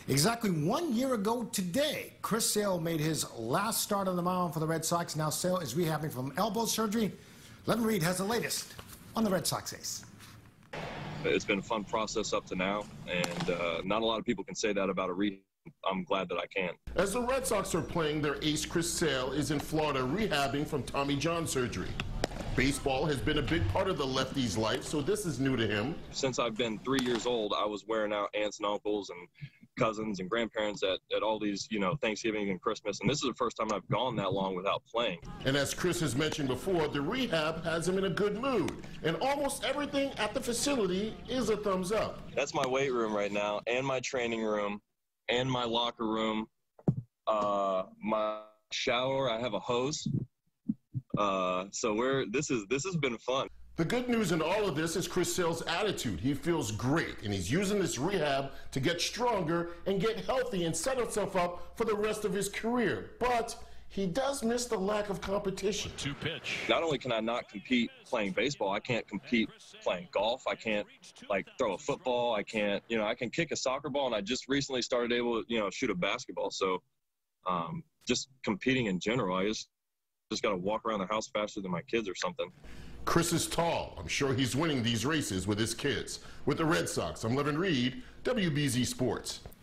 Exactly 1 year ago today, Chris Sale made his last start on the mound for the Red Sox. Now Sale is rehabbing from elbow surgery. Levin Reed has the latest on the Red Sox ace. It's been a fun process up to now, and not a lot of people can say that about a rehab. I'm glad that I can. As the Red Sox are playing, their ace Chris Sale is in Florida rehabbing from Tommy John surgery. Baseball has been a big part of the lefty's life, so this is new to him. Since I've been 3 years old, I was wearing out aunts and uncles and cousins and grandparents at all these, Thanksgiving and Christmas, and this is the first time I've gone that long without playing. And as Chris has mentioned before, the rehab has him in a good mood, and almost everything at the facility is a thumbs up. That's my weight room right now, and my training room, and my locker room, my shower. I have a hose. So this has been fun. The good news in all of this is Chris Sale's attitude. He feels great, and he's using this rehab to get stronger and get healthy and set himself up for the rest of his career. But he does miss the lack of competition. 2-pitch. Not only can I not compete playing baseball, I can't compete playing golf. I can't throw a football. I can't, I can kick a soccer ball, and I just recently started able to, shoot a basketball. So just competing in general, I just got to walk around the house faster than my kids or something. Chris is tall. I'm sure he's winning these races with his kids. With the Red Sox, I'm Levin Reed, WBZ Sports.